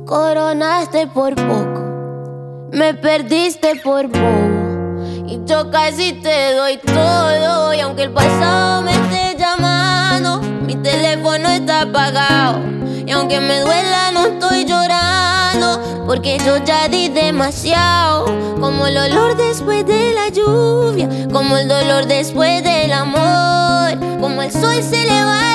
Coronaste por poco, me perdiste por bobo, y yo casi te doy todo. Y aunque el pasado me esté llamando, mi teléfono está apagado. Y aunque me duela no estoy llorando, porque yo ya di demasiado. Como el olor después de la lluvia, como el dolor después del amor, como el sol se levanta